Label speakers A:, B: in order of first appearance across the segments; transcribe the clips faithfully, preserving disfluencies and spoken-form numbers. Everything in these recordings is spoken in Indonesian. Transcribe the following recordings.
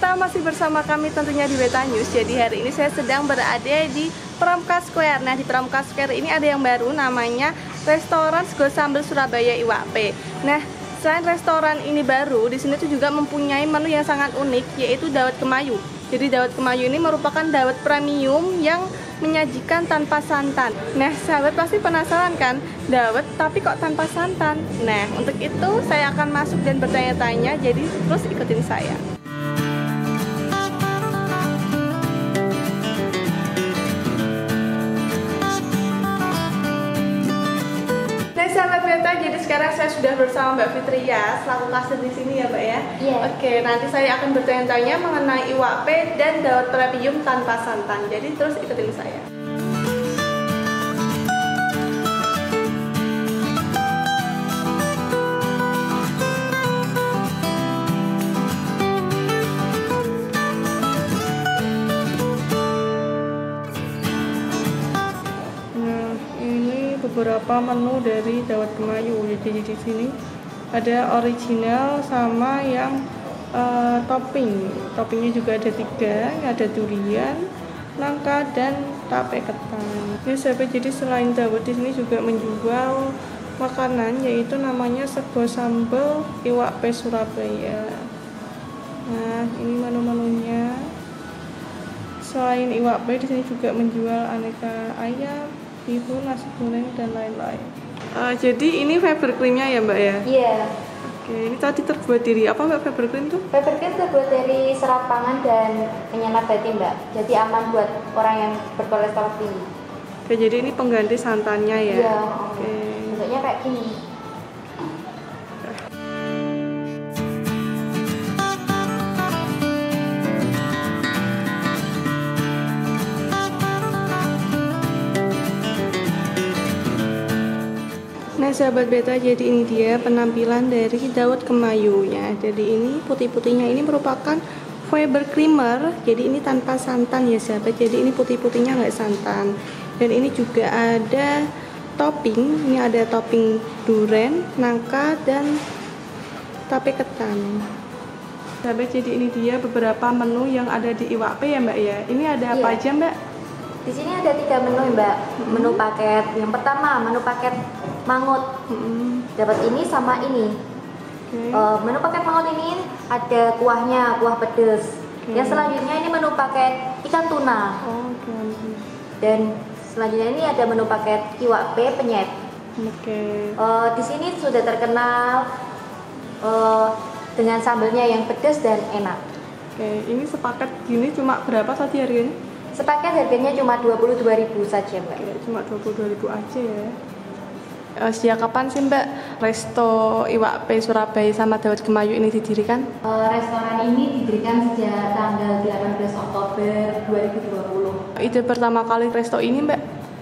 A: pemirsa, masih bersama kami tentunya di Beta News. Jadi hari ini saya sedang berada di Pramuka Square. Nah, di Pramuka Square ini ada yang baru, namanya Restoran Sego Sambal Surabaya Iwakpe. Nah, selain restoran ini baru, di sini tuh juga mempunyai menu yang sangat unik, yaitu dawet kemayu. Jadi dawet kemayu ini merupakan dawet premium yang menyajikan tanpa santan. Nah, sahabat pasti penasaran kan, dawet tapi kok tanpa santan? Nah, untuk itu saya akan masuk dan bertanya-tanya, jadi terus ikutin saya. Nah, sahabat Beta, jadi sekarang saya sudah bersama Mbak Fitria selaku kasir di sini ya, Mbak ya.
B: Iya.
A: Oke, nanti saya akan bertanya-tanya mengenai iwakpe dan dawet premium tanpa santan. Jadi terus ikutin saya. Beberapa menu dari dawet kemayu. Jadi di sini ada original sama yang uh, topping. Toppingnya juga ada tiga, ada durian, nangka, dan tape ketan. Ya sahabat, jadi selain dawet di sini juga menjual makanan, yaitu namanya sego sambal iwakpe Surabaya. Nah, ini menu-menunya. Selain iwakpe, di sini juga menjual aneka ayam, bihun, nasi goreng, dan lain-lain. Uh, jadi ini fiber creamnya ya, Mbak ya?
B: Iya.
A: Oke, ini tadi terbuat dari apa, Mbak, fiber cream tuh?
B: Fiber cream terbuat dari serat pangan dan minyak nabati, Mbak. Jadi aman buat orang yang berkolesterol tinggi.
A: Oke, jadi ini pengganti santannya ya?
B: Iya.
A: Oke.
B: Bentuknya kayak gini.
A: Nah, sahabat Beta, jadi ini dia penampilan dari dawet kemayunya. Jadi ini putih-putihnya ini merupakan fiber creamer. Jadi ini tanpa santan ya sahabat. Jadi ini putih-putihnya nggak santan. Dan ini juga ada topping. Ini ada topping durian, nangka, dan tape ketan. Sahabat, jadi ini dia beberapa menu yang ada di iwakpe ya, Mbak ya. Ini ada apa
B: Iya.
A: aja, Mbak?
B: Di sini ada tiga menu, Mbak.
A: Hmm.
B: Menu paket. Yang pertama, menu paket mangut.
A: Hmm.
B: Dapat ini sama ini.
A: Okay.
B: Uh, menu paket mangut ini ada kuahnya, kuah pedas.
A: Okay.
B: Yang selanjutnya ini menu paket ikan tuna.
A: Oh, okay.
B: Dan selanjutnya ini ada menu paket iwakpe penyet.
A: Oke. Okay.
B: Uh, di sini sudah terkenal uh, dengan sambalnya yang pedas dan enak.
A: Oke, okay. Ini sepaket gini cuma berapa tadi harganya?
B: Sepaket harganya cuma dua puluh dua ribu saja, Mbak.
A: Oke, cuma dua puluh dua ribu aja ya. Uh, sejak kapan sih, Mbak, Resto Iwakpe Surabaya sama Dawet Kemayu ini didirikan?
B: Uh, restoran ini didirikan sejak tanggal delapan belas Oktober dua ribu dua puluh.
A: Ide pertama kali resto ini, Mbak?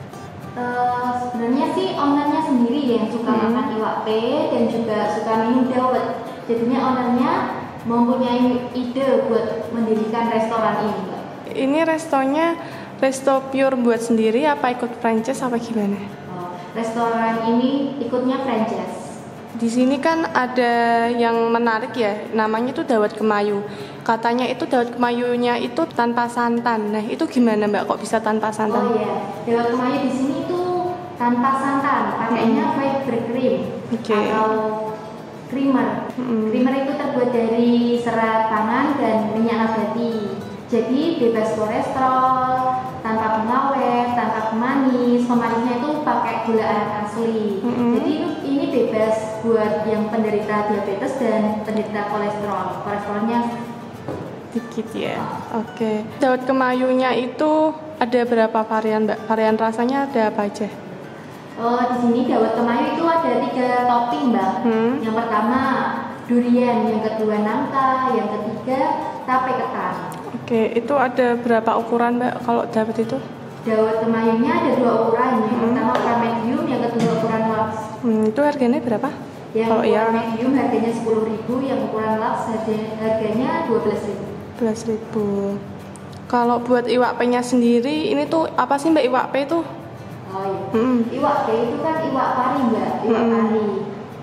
B: Uh, sebenarnya sih ownernya sendiri yang suka hmm. makan iwakpe dan juga suka minum dawet. Jadinya ownernya mempunyai ide buat mendirikan restoran ini, Mbak.
A: Ini restonya resto pure buat sendiri apa ikut franchise apa gimana?
B: Restoran ini ikutnya franchise.
A: Di sini kan ada yang menarik ya, namanya itu dawet kemayu. Katanya itu dawet kemayunya itu tanpa santan. Nah, itu gimana, Mbak? Kok bisa tanpa santan?
B: Oh iya, dawet kemayu di sini itu tanpa santan, pakainya fiber cream
A: okay.
B: atau creamer. Hmm. Creamer itu terbuat dari serat pangan dan minyak nabati. Jadi bebas kolesterol, tanpa pengawet, tanpa pemanis. Pemanisnya itu pakai gula aren asli. Mm-hmm. Jadi ini bebas buat yang penderita diabetes dan penderita kolesterol. Kolesterolnya
A: dikit ya. Oh. Oke. Okay. Dawet kemayunya itu ada berapa varian, Mbak? Varian rasanya ada apa aja?
B: Oh, di sini dawet kemayu itu ada tiga topping, Mbak. Hmm. Yang pertama durian, yang kedua nangka, yang ketiga tape ketan.
A: Oke, itu ada berapa ukuran, Mbak, kalau dawet itu?
B: Dawet kemayunya ada dua ukuran, yang hmm. pertama ukuran medium, yang kedua ukuran large.
A: Hmm, itu harganya berapa?
B: Yang
A: kalau
B: ukuran
A: ya...
B: medium harganya sepuluh ribu, yang ukuran large harganya dua belas ribu.
A: dua belas ribu. Kalau buat iwakpe-nya sendiri, ini tuh apa sih, Mbak, iwakpe itu?
B: Oh iya.
A: Hmm.
B: Iwakpe itu kan iwak pari, Mbak, iwak hmm. pari.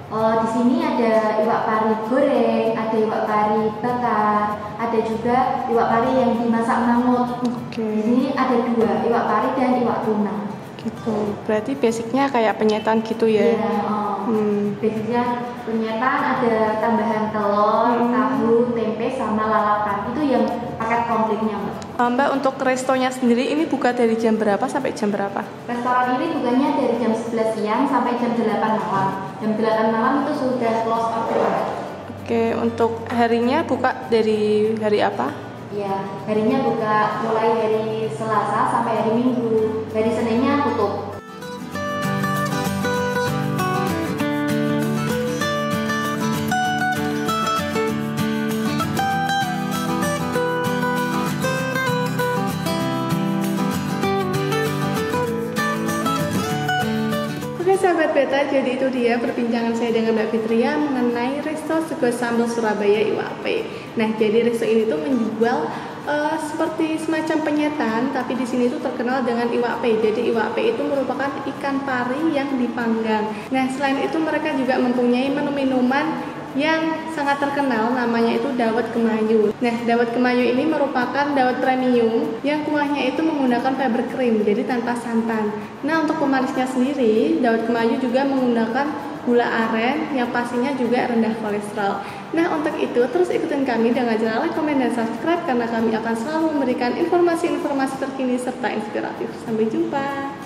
B: Uh, di sini ada iwak pari goreng, ada iwak pari bakar, ada juga iwak pari yang dimasak mangut.
A: Oke.
B: Di sini ada dua, iwak pari dan iwak tuna.
A: Gitu. Berarti basicnya kayak penyetan gitu ya?
B: Iya. Oh.
A: Hmm.
B: Basicnya penyetan, ada tambahan telur,
A: Hmm.
B: tahu, tempe, sama lalapan. Itu yang paket komplitnya, Mbak.
A: Mbak, untuk restonya sendiri ini buka dari jam berapa sampai jam berapa?
B: Restoran ini bukanya dari jam sebelas siang sampai jam delapan malam. Jam delapan malam itu sudah close order.
A: Oke, untuk harinya buka dari hari apa?
B: Ya, harinya buka mulai dari Selasa sampai hari Minggu. Hari Seninnya tutup.
A: Oke sahabat Beta, jadi itu dia perbincangan saya dengan Mbak Fitria mengenai Resto Sego Sambal Surabaya Iwak P. Nah, jadi resto ini tuh menjual uh, seperti semacam penyetan, tapi di sini tuh terkenal dengan Iwak P. Jadi Iwak P itu merupakan ikan pari yang dipanggang. Nah, selain itu mereka juga mempunyai menu minuman yang sangat terkenal, namanya itu dawet kemayu. Nah, dawet kemayu ini merupakan dawet premium yang kuahnya itu menggunakan fiber cream, jadi tanpa santan. Nah, untuk pemanisnya sendiri, dawet kemayu juga menggunakan gula aren yang pastinya juga rendah kolesterol. Nah, untuk itu terus ikutin kami dengan cara like, komen, dan subscribe karena kami akan selalu memberikan informasi-informasi terkini serta inspiratif. Sampai jumpa.